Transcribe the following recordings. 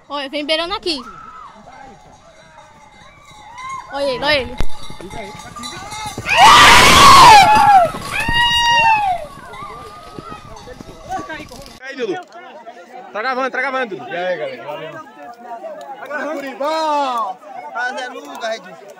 Olha, vem beirando aqui. Olha ele, olha ele. Aí, Dudu. Tá gravando, Dudu. E aí, galera? Valeu. Tá gravando? Curibão! Prazer, Lucas, Redinho.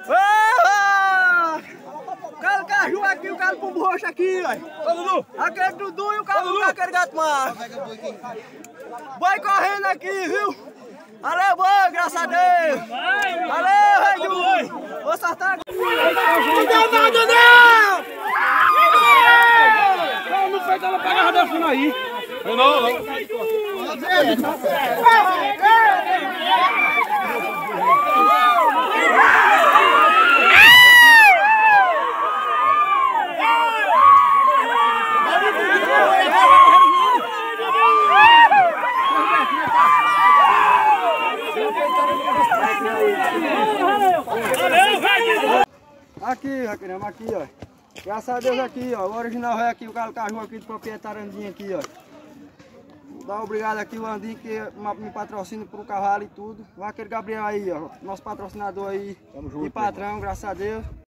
O galo caju aqui, o galo pombo roxo aqui, velho. Ô, Dudu. Aquele Dudu e o galo do aquele gato mar. Boi correndo aqui, viu? Valeu, boi, graças a Deus. Valeu, Redinho. Vou soltar aqui. Não deu nada, não! Não fez ela pegar a delfina aí. Não. Aqui, Raquirama, aqui, ó. Graças a Deus aqui, ó. O original é aqui, o galo caju aqui do proprietário Andinho aqui, ó. Dá obrigado aqui o Andinho que me patrocina pro cavalo e tudo. O Vaqueiro Gabriel aí, ó. Nosso patrocinador aí. E patrão, graças a Deus.